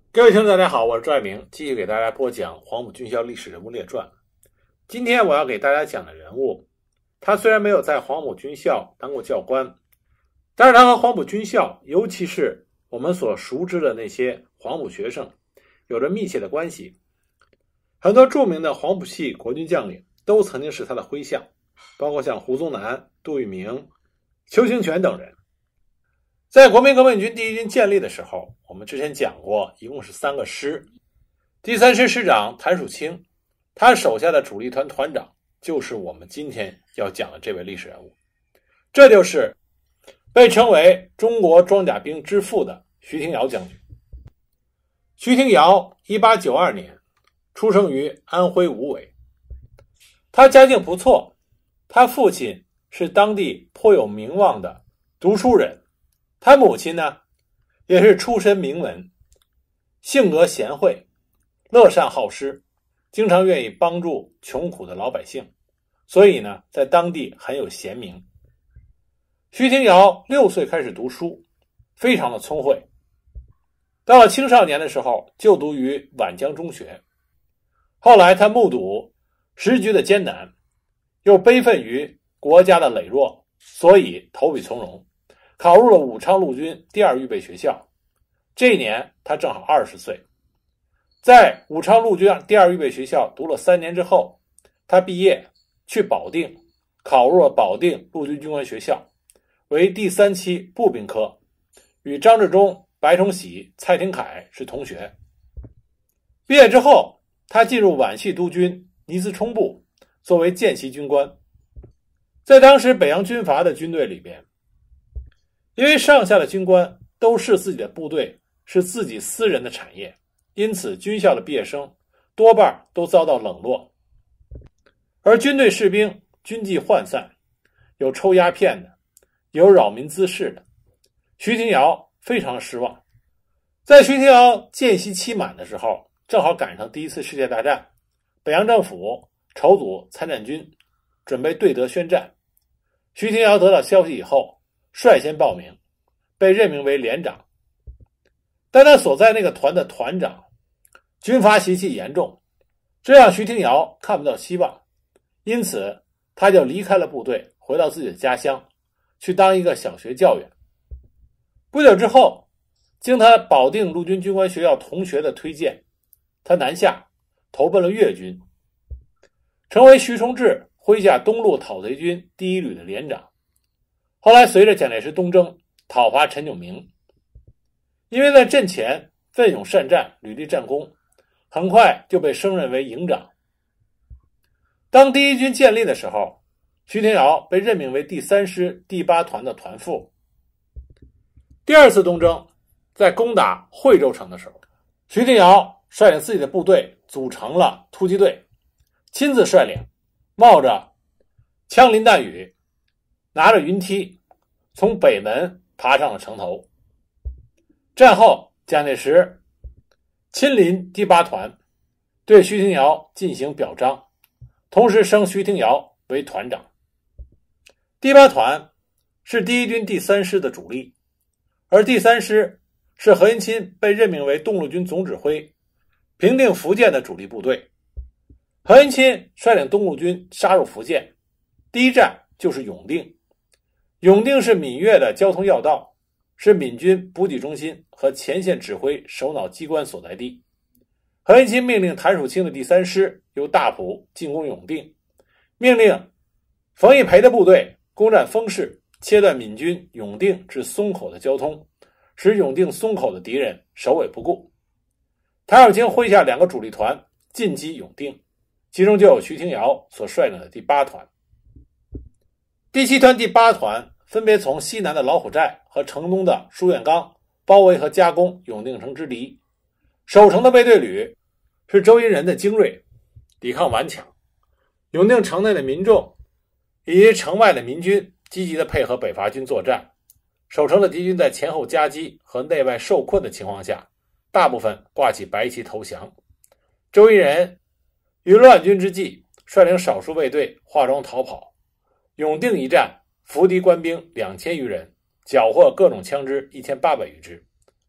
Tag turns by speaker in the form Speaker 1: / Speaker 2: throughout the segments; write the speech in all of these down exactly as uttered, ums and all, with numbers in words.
Speaker 1: 各位听众大家好，我是朱爱明，继续给大家播讲黄埔军校历史人物列传。今天我要给大家讲的人物，他虽然没有在黄埔军校当过教官，但是他和黄埔军校，尤其是我们所熟知的那些黄埔学生，有着密切的关系。很多著名的黄埔系国军将领都曾经是他的麾下，包括像胡宗南、杜聿明、邱清泉等人。在国民革命军第一军建立的时候，我们之前讲过，一共是三个师。第三师师长谭曙清，他手下的主力团团长就是我们今天要讲的这位历史人物，这就是被称为中国装甲兵之父的徐廷瑶将军。徐廷瑶一八九二年出生于安徽无为，他家境不错，他父亲是当地颇有名望的读书人，他母亲呢，也是出身名门，性格贤惠，乐善好施，经常愿意帮助穷苦的老百姓，所以呢，在当地很有贤名。徐廷瑶六岁开始读书，非常的聪慧。到了青少年的时候，就读于皖江中学。后来他目睹时局的艰难，又悲愤于国家的羸弱，所以投笔从戎，考入了武昌陆军第二预备学校。这一年他正好二十岁。在武昌陆军第二预备学校读了三年之后，他毕业去保定，考入了保定陆军军官学校，为第三期步兵科，与张治中、白崇禧、蔡廷锴是同学。毕业之后，他进入皖系督军倪嗣冲部，作为见习军官。在当时北洋军阀的军队里边，因为上下的军官都视自己的部队是自己私人的产业，因此军校的毕业生多半都遭到冷落。而军队士兵军纪涣散，有抽鸦片的，有扰民滋事的。徐廷瑶非常失望。在徐廷瑶见习期满的时候，正好赶上第一次世界大战，北洋政府筹组参战军，准备对德宣战。徐廷瑶得到消息以后，率先报名，被任命为连长。但他所在那个团的团长军阀习气严重，这让徐廷瑶看不到希望，因此他就离开了部队，回到自己的家乡，去当一个小学教员。不久之后，经他保定陆军军官学校同学的推荐，他南下投奔了粤军，成为徐崇智麾下东路讨贼军第一旅的连长。后来随着蒋介石东征，讨伐陈炯明，因为在阵前奋勇善战，屡立战功，很快就被升任为营长。当第一军建立的时候，徐廷瑶被任命为第三师第八团的团副。第二次东征，在攻打惠州城的时候，徐廷瑶率领自己的部队组成了突击队，亲自率领，冒着枪林弹雨，拿着云梯，从北门爬上了城头。战后，蒋介石亲临第八团，对徐廷瑶进行表彰，同时升徐廷瑶为团长。第八团是第一军第三师的主力，而第三师是何应钦被任命为东路军总指挥，平定福建的主力部队。何应钦率领东路军杀入福建，第一站就是永定。永定是闽粤的交通要道，是闽军补给中心和前线指挥首脑机关所在地。何应钦命令谭曙清的第三师由大埔进攻永定，命令冯玉培的部队攻占丰市，切断闽军永定至松口的交通，使永定松口的敌人首尾不顾。谭曙清麾下两个主力团进击永定，其中就有徐廷瑶所率领的第八团。第七团、第八团分别从西南的老虎寨和城东的书院岗包围和加攻永定城之敌。守城的卫队旅是周荫人的精锐，抵抗顽强。永定城内的民众以及城外的民军积极地配合北伐军作战。守城的敌军在前后夹击和内外受困的情况下，大部分挂起白旗投降。周荫人于乱军之际，率领少数卫队化妆逃跑。永定一战，伏敌官兵两千余人，缴获各种枪支一千八百余支，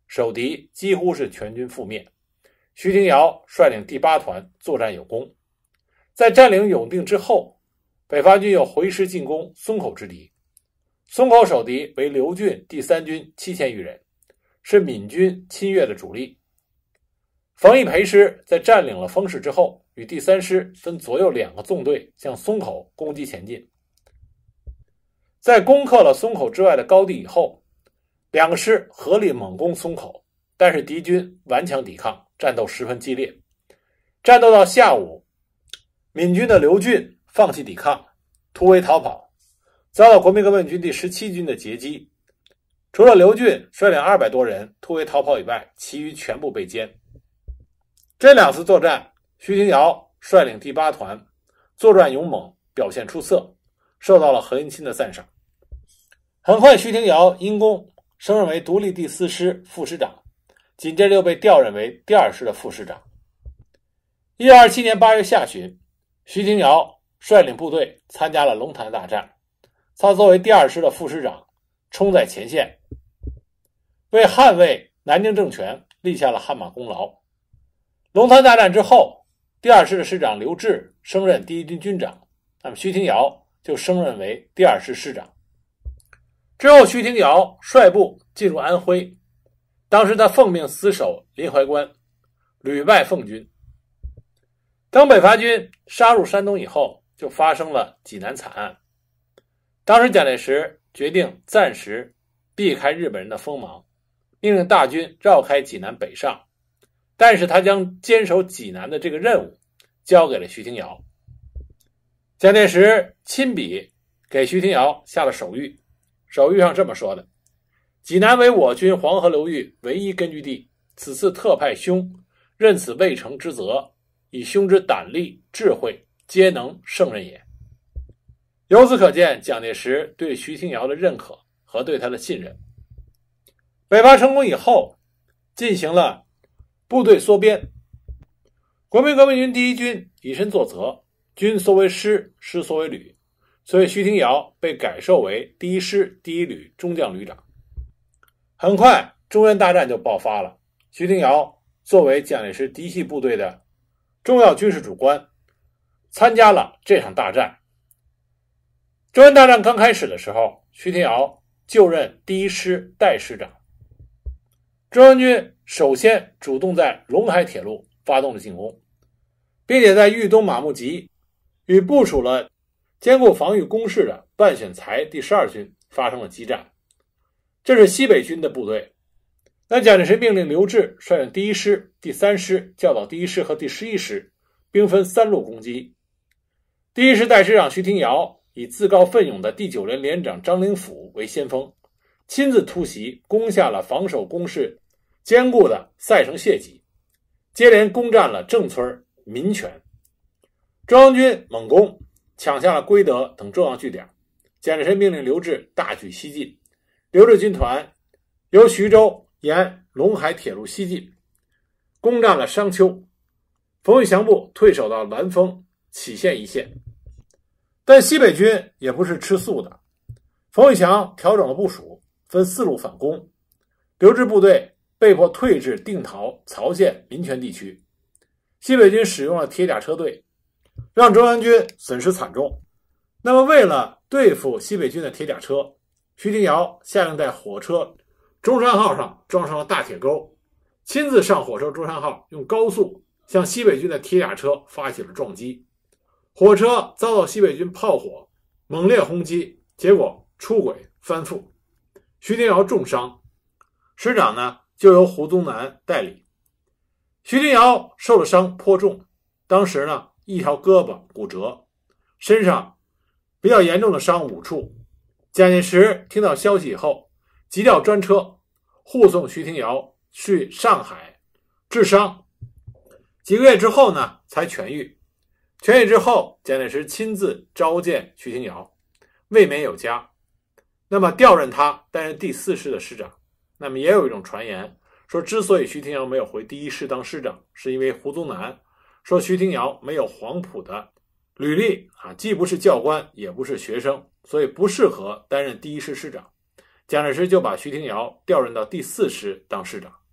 Speaker 1: 守敌几乎是全军覆灭。徐廷瑶率领第八团作战有功。在占领永定之后，北伐军又回师进攻松口之敌。松口守敌为刘俊第三军七千余人，是闽军侵越的主力。冯玉培师在占领了丰市之后，与第三师分左右两个纵队向松口攻击前进。在攻克了松口之外的高地以后，两个师合力猛攻松口，但是敌军顽强抵抗，战斗十分激烈。战斗到下午，闽军的刘俊放弃抵抗，突围逃跑，遭到国民革命军第十七军的截击。除了刘俊率领二百多人突围逃跑以外，其余全部被歼。这两次作战，徐廷瑶率领第八团作战勇猛，表现出色，受到了何应钦的赞赏。很快，徐廷瑶因功升任为独立第四师副师长，紧接着又被调任为第二师的副师长。一九二七年八月下旬，徐廷瑶率领部队参加了龙潭大战，他作为第二师的副师长，冲在前线，为捍卫南京政权立下了汗马功劳。龙潭大战之后，第二师的师长刘峙升任第一军军长，那么徐廷瑶就升任为第二师师长。之后，徐廷瑶率部进入安徽，当时他奉命死守临淮关，屡败奉军。当北伐军杀入山东以后，就发生了济南惨案。当时蒋介石决定暂时避开日本人的锋芒，命令大军绕开济南北上，但是他将坚守济南的这个任务交给了徐廷瑶。蒋介石亲笔给徐廷瑶下了手谕，手谕上这么说的：济南为我军黄河流域唯一根据地，此次特派兄任此未成之责，以兄之胆力智慧皆能胜任也。由此可见蒋介石对徐廷瑶的认可和对他的信任。北伐成功以后，进行了部队缩编，国民革命军第一军以身作则，军缩为师，师缩为旅，所以徐廷瑶被改授为第一师第一旅中将旅长。很快中原大战就爆发了，徐廷瑶作为蒋介石嫡系部队的重要军事主官，参加了这场大战。中原大战刚开始的时候，徐廷瑶就任第一师代师长。中央军首先主动在陇海铁路发动了进攻，并且在豫东马木集与部署了坚固防御工事的万选才第十二军发生了激战。这是西北军的部队。那蒋介石命令刘峙率领第一师、第三师、教导第一师和第十一师兵分三路攻击。第一师代师长徐廷瑶以自告奋勇的第九连连长张灵甫为先锋，亲自突袭，攻下了防守工事坚固的赛城谢集，接连攻占了郑村、民权。中央军猛攻，抢下了归德等重要据点。蒋介石命令刘峙大举西进，刘峙军团由徐州沿陇海铁路西进，攻占了商丘。冯玉祥部退守到兰丰、杞县一线。但西北军也不是吃素的，冯玉祥调整了部署，分四路反攻。刘峙部队被迫退至定陶、曹县、民权地区。西北军使用了铁甲车队，让中央军损失惨重。那么为了对付西北军的铁甲车，徐廷瑶下令在火车中山号上装上了大铁钩，亲自上火车中山号，用高速向西北军的铁甲车发起了撞击。火车遭到西北军炮火猛烈轰击，结果出轨翻覆，徐廷瑶重伤，师长呢就由胡宗南代理。徐廷瑶受了伤颇重，当时呢一条胳膊骨折，身上比较严重的伤五处。蒋介石听到消息以后，急调专车护送徐廷瑶去上海治伤，几个月之后呢才痊愈。痊愈之后，蒋介石亲自召见徐廷瑶，慰勉有加，那么调任他担任第四师的师长。那么也有一种传言说，之所以徐廷瑶没有回第一师当师长，是因为胡宗南说徐廷瑶没有黄埔的履历啊，既不是教官也不是学生，所以不适合担任第一师师长。蒋介石就把徐廷瑶调任到第四师当师长。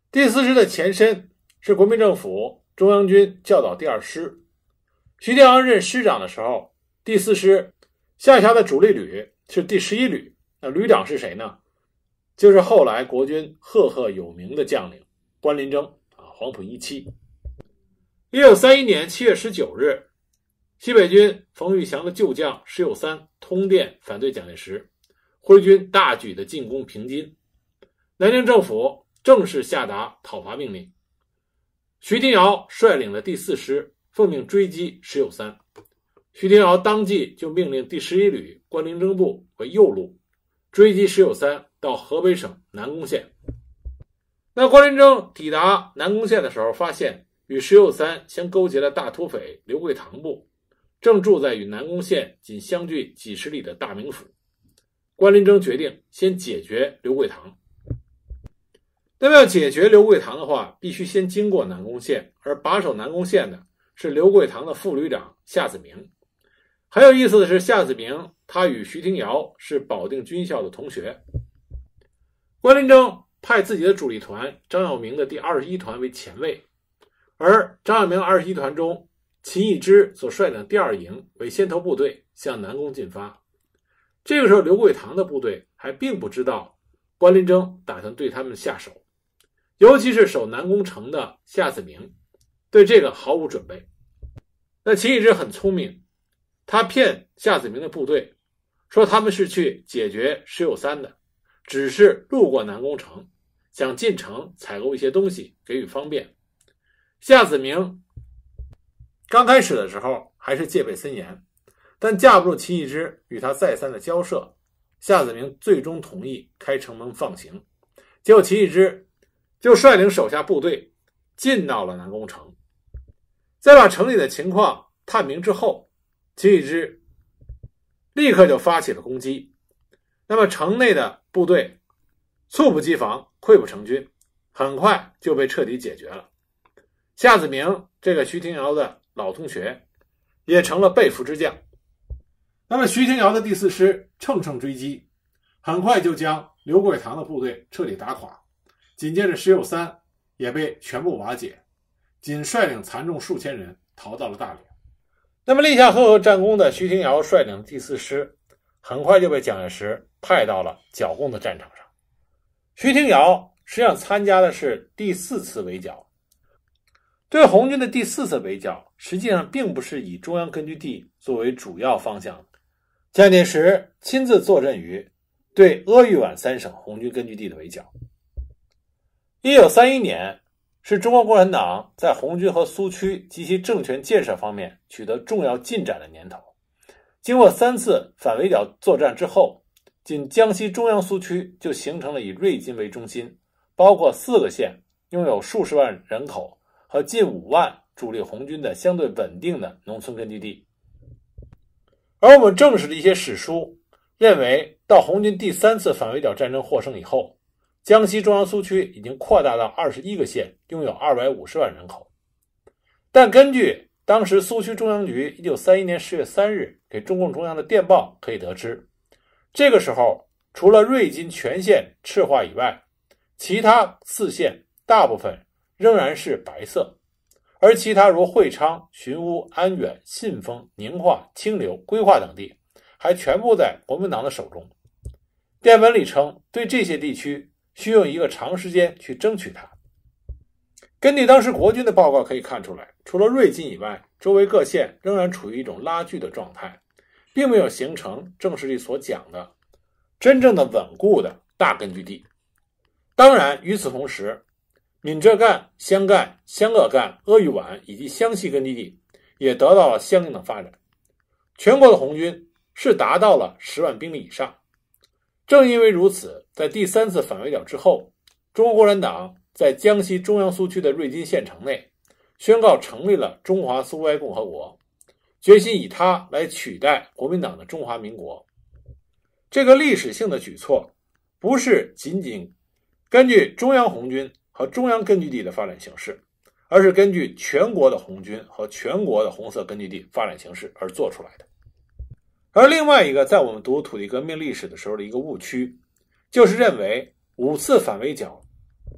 Speaker 1: 第四师的前身是国民政府中央军教导第二师。徐天阳任师长的时候，第四师下辖的主力旅是第十一旅，那旅长是谁呢？就是后来国军赫赫有名的将领关麟征啊，黄埔一期。一九三一年七月十九日，西北军冯玉祥的旧将石友三通电反对蒋介石，挥军大举的进攻平津。南京政府正式下达讨伐命令，徐廷瑶率领的第四师奉命追击石友三。徐廷瑶当即就命令第十一旅关麟征部为右路，追击石友三到河北省南宫县。那关麟征抵达南宫县的时候，发现与石友三相勾结的大土匪刘桂堂部正住在与南宫县仅相距几十里的大名府。关麟征决定先解决刘桂堂。那么要解决刘桂堂的话，必须先经过南宫县，而把守南宫县的是刘桂堂的副旅长夏子明。很有意思的是，夏子明他与徐廷瑶是保定军校的同学。关麟征派自己的主力团张耀明的第二十一团为前卫，而张耀明二十一团中秦义之所率领的第二营为先头部队向南宫进发。这个时候刘桂堂的部队还并不知道关麟征打算对他们下手，尤其是守南宫城的夏子明对这个毫无准备。那秦义之很聪明，他骗夏子明的部队说他们是去解决石友三的，只是路过南宫城，想进城采购一些东西给予方便。夏子明刚开始的时候还是戒备森严，但架不住秦义之与他再三的交涉，夏子明最终同意开城门放行。结果秦义之就率领手下部队进到了南宫城。在把城里的情况探明之后，秦义之立刻就发起了攻击。那么城内的部队猝不及防，溃不成军，很快就被彻底解决了。夏子明这个徐廷瑶的老同学也成了被俘之将。那么徐廷瑶的第四师乘胜追击，很快就将刘桂堂的部队彻底打垮。紧接着石友三也被全部瓦解，仅率领残众数千人逃到了大连。那么立下赫赫战功的徐廷瑶率领的第四师很快就被蒋介石派到了剿共的战场上。徐廷瑶实际上参加的是第四次围剿。对红军的第四次围剿实际上并不是以中央根据地作为主要方向的，蒋介石亲自坐镇于对阿育皖三省红军根据地的围剿。一九三一年是中国共产党在红军和苏区及其政权建设方面取得重要进展的年头。经过三次反围剿作战之后，仅江西中央苏区就形成了以瑞金为中心，包括四个县，拥有数十万人口和近五万主力红军的相对稳定的农村根据地。而我们正史的一些史书认为，到红军第三次反围剿战争获胜以后，江西中央苏区已经扩大到二十一个县，拥有二百五十万人口。但根据当时苏区中央局一九三一年十月三日给中共中央的电报可以得知，这个时候除了瑞金全县赤化以外，其他四县大部分仍然是白色，而其他如会昌、寻乌、安远、信丰、宁化、清流、归化等地还全部在国民党的手中。电文里称，对这些地区需用一个长时间去争取它。根据当时国军的报告可以看出来，除了瑞金以外，周围各县仍然处于一种拉锯的状态，并没有形成正史里所讲的真正的稳固的大根据地。当然与此同时，闽浙赣、湘赣、湘鄂赣、阿育皖以及湘西根据地也得到了相应的发展。全国的红军是达到了十万兵力以上。正因为如此，在第三次反围剿之后，中国共产党在江西中央苏区的瑞金县城内宣告成立了中华苏维埃共和国，决心以它来取代国民党的中华民国。这个历史性的举措不是仅仅根据中央红军和中央根据地的发展形势，而是根据全国的红军和全国的红色根据地发展形势而做出来的。而另外一个在我们读土地革命历史的时候的一个误区，就是认为五次反围剿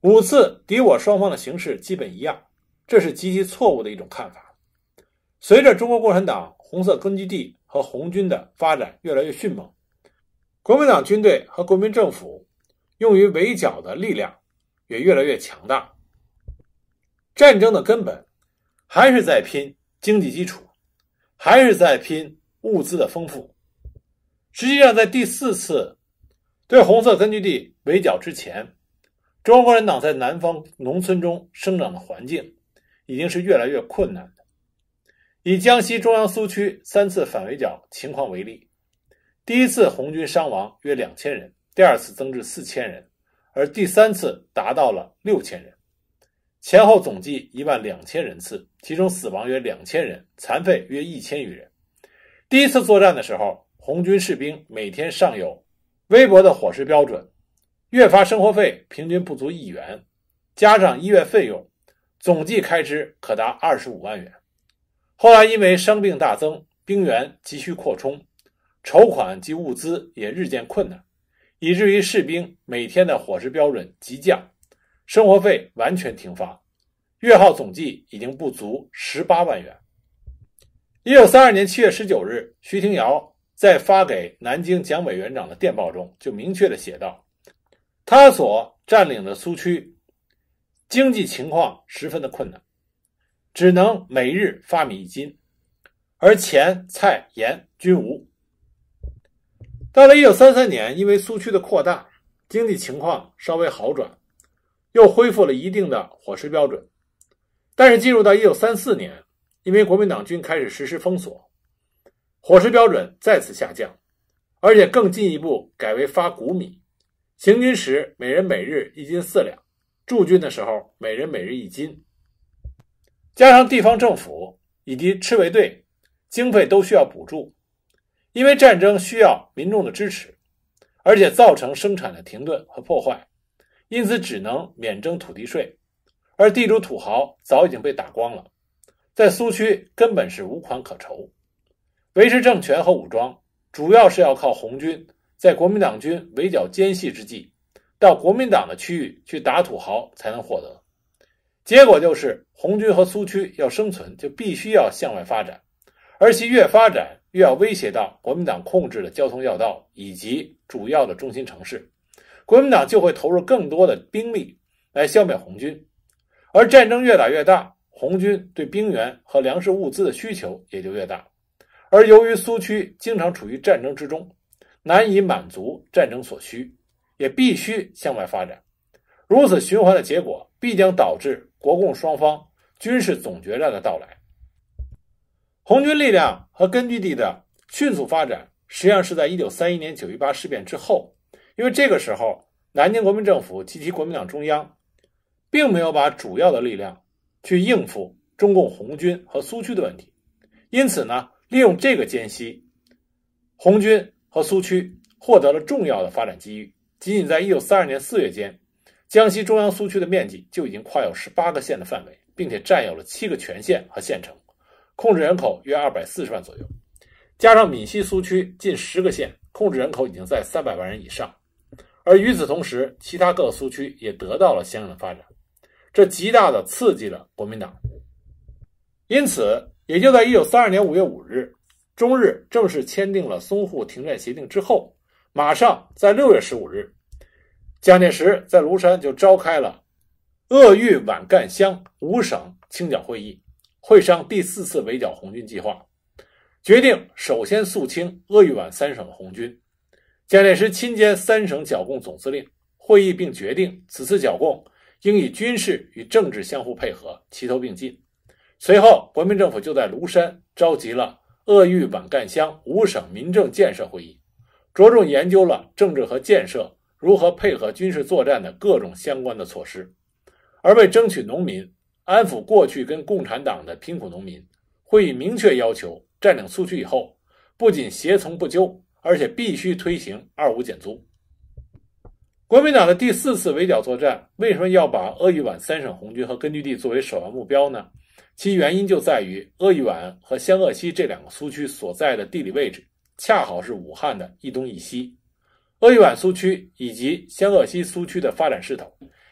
Speaker 1: 五次敌我双方的形势基本一样，这是极其错误的一种看法。随着中国共产党红色根据地和红军的发展越来越迅猛，国民党军队和国民政府用于围剿的力量也越来越强大。战争的根本还是在拼经济基础，还是在拼物资的丰富。实际上在第四次对红色根据地围剿之前，中国共产党在南方农村中生长的环境已经是越来越困难的。以江西中央苏区三次反围剿情况为例，第一次红军伤亡约两千人，第二次增至四千人，而第三次达到了六千人，前后总计一万两千人次，其中死亡约两千人，残废约一千余人。第一次作战的时候，红军士兵每天尚有微薄的伙食标准，月发生活费平均不足一元，加上医院费用，总计开支可达二十五万元。后来因为伤病大增，兵员急需扩充，筹款及物资也日渐困难，以至于士兵每天的伙食标准急降，生活费完全停发，月耗总计已经不足十八万元。一九三二年七月十九日，徐廷瑶在发给南京蒋委员长的电报中就明确地写道，他所占领的苏区经济情况十分的困难，只能每日发米一斤，而钱、菜、盐均无。到了一九三三年，因为苏区的扩大，经济情况稍微好转，又恢复了一定的伙食标准。但是进入到一九三四年，因为国民党军开始实施封锁，伙食标准再次下降，而且更进一步改为发谷米，行军时每人每日一斤四两，驻军的时候每人每日一斤。加上地方政府以及赤卫队经费都需要补助，因为战争需要民众的支持，而且造成生产的停顿和破坏，因此只能免征土地税，而地主土豪早已经被打光了，在苏区根本是无款可筹。维持政权和武装主要是要靠红军在国民党军围剿奸细之际，到国民党的区域去打土豪才能获得。结果就是红军和苏区要生存，就必须要向外发展，而其越发展越要威胁到国民党控制的交通要道以及主要的中心城市，国民党就会投入更多的兵力来消灭红军。而战争越打越大，红军对兵员和粮食物资的需求也就越大，而由于苏区经常处于战争之中，难以满足战争所需，也必须向外发展。如此循环的结果必将导致国共双方军事总决战的到来。红军力量和根据地的迅速发展实际上是在一九三一年九一八事变之后，因为这个时候南京国民政府及其国民党中央并没有把主要的力量去应付中共红军和苏区的问题，因此呢，利用这个间隙，红军和苏区获得了重要的发展机遇。仅仅在一九三二年四月间，江西中央苏区的面积就已经跨有十八个县的范围，并且占有了七个全县和县城，控制人口约二百四十万左右。加上闽西苏区近十个县，控制人口已经在三百万人以上。而与此同时，其他各个苏区也得到了相应的发展，这极大地刺激了国民党。因此，也就在一九三二年五月五日，中日正式签订了淞沪停战协定之后，马上在六月十五日，蒋介石在庐山就召开了鄂豫皖赣湘五省清剿会议，会商第四次围剿红军计划，决定首先肃清鄂豫皖三省的红军。蒋介石亲兼三省剿共总司令，会议并决定此次剿共应以军事与政治相互配合，齐头并进。随后国民政府就在庐山召集了鄂豫皖赣湘五省民政建设会议，着重研究了政治和建设如何配合军事作战的各种相关的措施。而为争取农民，安抚过去跟共产党的贫苦农民，会议明确要求占领苏区以后，不仅胁从不纠，而且必须推行二五减租。国民党的第四次围剿作战为什么要把鄂豫皖三省红军和根据地作为首要目标呢？其原因就在于鄂豫皖和湘鄂西这两个苏区所在的地理位置恰好是武汉的一东一西，鄂豫皖苏区以及湘鄂西苏区的发展势头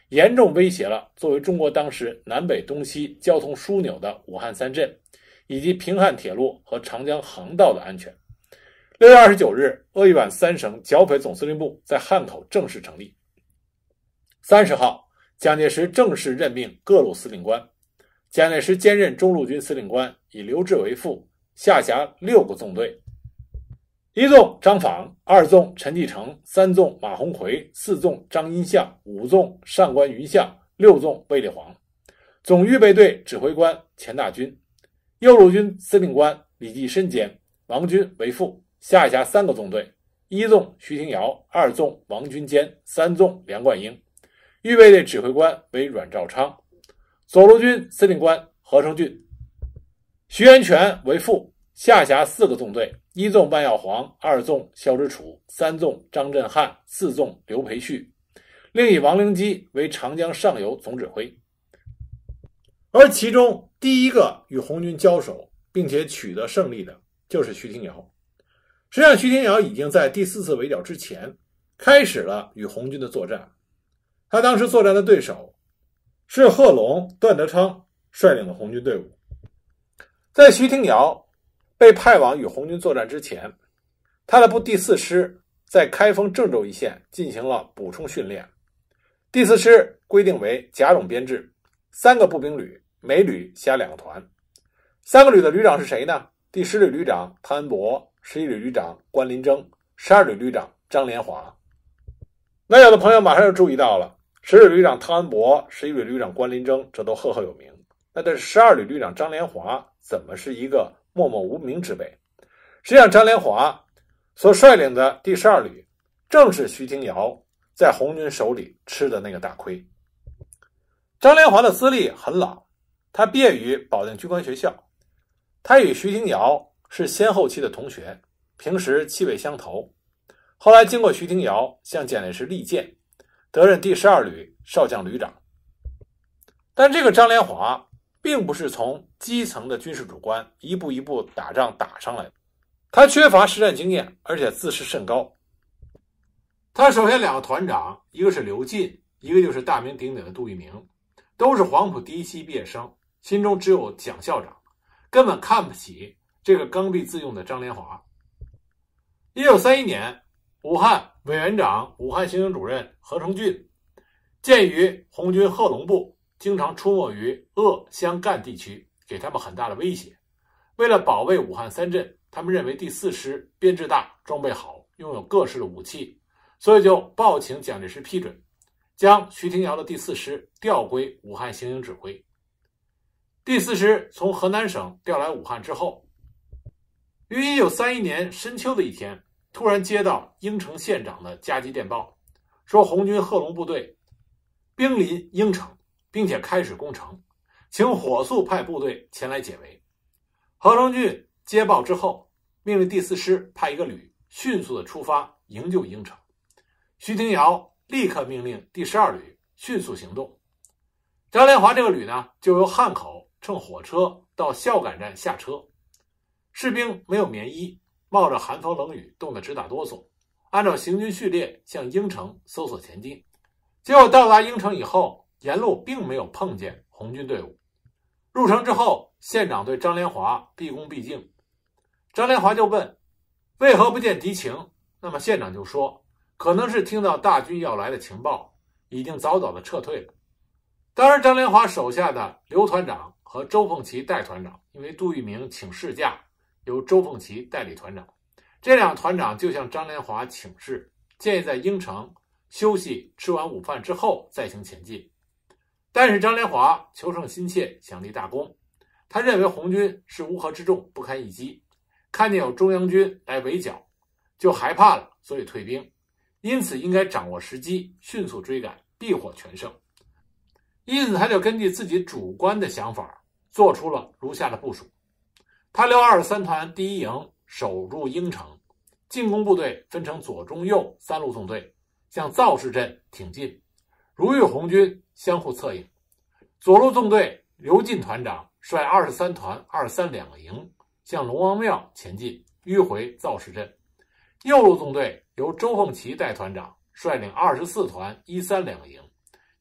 Speaker 1: 严重威胁了作为中国当时南北东西交通枢纽的武汉三镇，以及平汉铁路和长江航道的安全。六月二十九日，鄂豫皖三省剿匪总司令部在汉口正式成立。三十号，蒋介石正式任命各路司令官。蒋介石兼任中路军司令官，以刘峙为副，下辖六个纵队：一纵张舫，二纵陈继承，三纵马鸿逵，四纵张荫相，五纵上官云相，六纵卫立煌。总预备队指挥官钱大钧，右路军司令官李济深兼，王军为副，下辖三个纵队：一纵徐廷瑶，二纵王军坚，三纵梁冠英。预备队指挥官为阮兆昌。左路军司令官何成俊，徐源泉为副，下辖四个纵队：一纵万耀煌，二纵萧之楚，三纵张振汉，四纵刘培旭。另以王灵基为长江上游总指挥。而其中第一个与红军交手并且取得胜利的就是徐廷瑶。实际上徐廷瑶已经在第四次围剿之前开始了与红军的作战。他当时作战的对手是贺龙、段德昌率领的红军队伍。在徐廷瑶被派往与红军作战之前，他的部第四师在开封郑州一线进行了补充训练。第四师规定为甲种编制，三个步兵旅，每旅辖两个团。三个旅的旅长是谁呢？第十旅旅长汤恩伯，十一旅旅长关林征，十二旅旅长张连华。那有的朋友马上就注意到了，十旅旅长汤恩伯，十一旅旅长关林征，这都赫赫有名。那这十二旅旅长张连华怎么是一个默默无名之辈？实际上张连华所率领的第十二旅正是徐廷瑶在红军手里吃的那个大亏。张连华的资历很老，他毕业于保定军官学校，他与徐廷瑶是先后期的同学，平时气味相投。后来经过徐廷瑶向蒋介石力荐，得任第十二旅少将旅长。但这个张连华并不是从基层的军事主官一步一步打仗打上来的，他缺乏实战经验，而且自视甚高。他手下两个团长，一个是刘进，一个就是大名鼎鼎的杜聿明，都是黄埔第一期毕业生，心中只有蒋校长，根本看不起这个刚愎自用的张连华。一九三一年，武汉委员长、武汉行营主任何成俊鉴于红军贺龙部经常出没于鄂湘赣地区，给他们很大的威胁，为了保卫武汉三镇，他们认为第四师编制大，装备好，拥有各式的武器，所以就报请蒋介石批准，将徐廷瑶的第四师调归武汉行营指挥。第四师从河南省调来武汉之后，于一九三一年深秋的一天，突然接到应城县长的加急电报，说红军贺龙部队兵临应城，并且开始攻城，请火速派部队前来解围。何成俊接报之后，命令第四师派一个旅迅速的出发营救应城。徐廷瑶立刻命令第十二旅迅速行动。张连华这个旅呢，就由汉口乘火车到孝感站下车。士兵没有棉衣，冒着寒风冷雨，冻得直打哆嗦，按照行军序列向应城搜索前进。结果到达应城以后，沿路并没有碰见红军队伍。入城之后，县长对张连华毕恭毕敬。张连华就问为何不见敌情，那么县长就说可能是听到大军要来的情报，已经早早的撤退了。当然张连华手下的刘团长和周凤岐代团长，因为杜聿明请事假，由周凤岐代理团长，这两个团长就向张连华请示，建议在应城休息，吃完午饭之后再行前进。但是张连华求胜心切，想立大功，他认为红军是乌合之众，不堪一击，看见有中央军来围剿就害怕了，所以退兵，因此应该掌握时机，迅速追赶，必获全胜。因此他就根据自己主观的想法做出了如下的部署。他留二十三团第一营守住应城，进攻部队分成左中右三路纵队，向造市镇挺进，如遇红军相互策应。左路纵队刘进团长率二十三团二三两个营向龙王庙前进，迂回造市镇。右路纵队由周凤岐代团长率领二十四团一三两个营，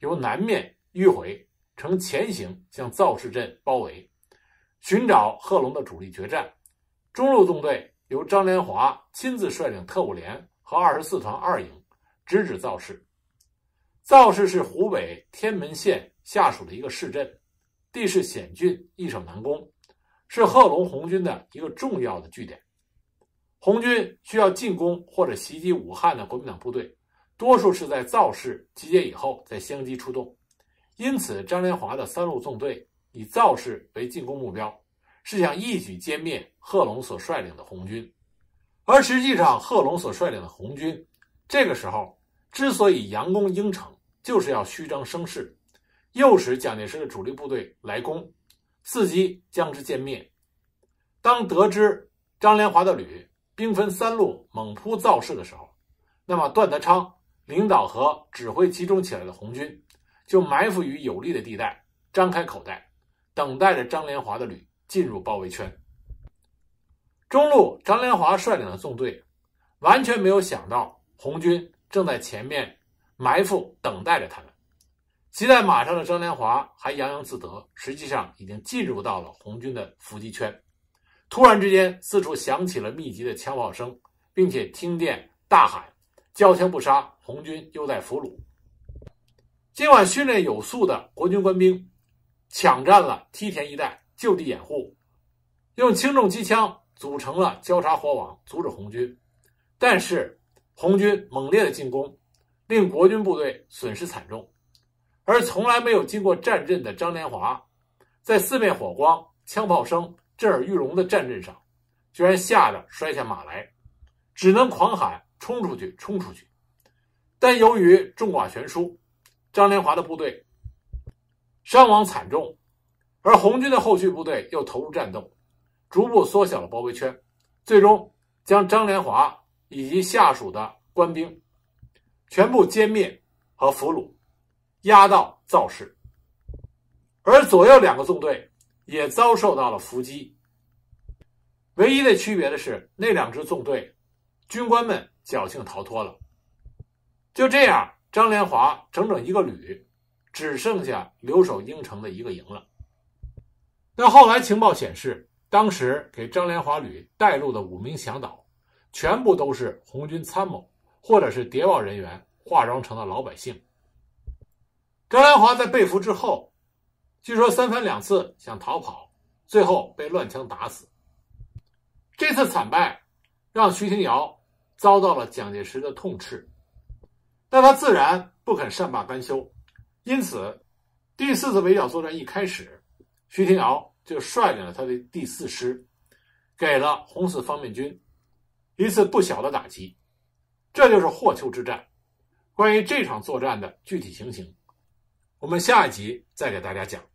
Speaker 1: 由南面迂回，呈前行向造市镇包围，寻找贺龙的主力决战。中路纵队由张连华亲自率领特务连和二十四团二营直指造市。造市是湖北天门县下属的一个市镇，地势险峻，易守难攻，是贺龙红军的一个重要的据点。红军需要进攻或者袭击武汉的国民党部队，多数是在造市集结以后再相继出动，因此张连华的三路纵队以造市为进攻目标，是想一举歼灭贺龙所率领的红军。而实际上贺龙所率领的红军这个时候之所以佯攻应城，就是要虚张声势，诱使蒋介石的主力部队来攻，伺机将之歼灭。当得知张连华的旅兵分三路猛扑造市的时候，那么段德昌领导和指挥集中起来的红军就埋伏于有利的地带，张开口袋，等待着张连华的旅进入包围圈。中路张连华率领的纵队完全没有想到红军正在前面埋伏等待着他们，骑在马上的张连华还洋洋自得，实际上已经进入到了红军的伏击圈。突然之间，四处响起了密集的枪炮声，并且听见大喊交枪不杀，红军犹在俘虏。今晚训练有素的国军官兵抢占了梯田一带，就地掩护，用轻重机枪组成了交叉火网，阻止红军。但是红军猛烈的进攻令国军部队损失惨重，而从来没有经过战阵的张连华，在四面火光、枪炮声震耳欲聋的战阵上，居然吓得摔下马来，只能狂喊冲出去，冲出去。但由于众寡悬殊，张连华的部队伤亡惨重，而红军的后续部队又投入战斗，逐步缩小了包围圈，最终将张连华以及下属的官兵全部歼灭和俘虏，押到造市。而左右两个纵队也遭受到了伏击，唯一的区别的是，那两支纵队军官们侥幸逃脱了。就这样，张连华整整一个旅只剩下留守应城的一个营了。但后来情报显示，当时给张连华旅带路的五名向导全部都是红军参谋或者是谍报人员化妆成了老百姓。张连华在被俘之后，据说三番两次想逃跑，最后被乱枪打死。这次惨败让徐廷瑶遭到了蒋介石的痛斥，但他自然不肯善罢甘休，因此第四次围剿作战一开始，徐廷瑶就率领了他的第四师，给了红四方面军一次不小的打击。这就是霍邱之战。关于这场作战的具体情形，我们下一集再给大家讲。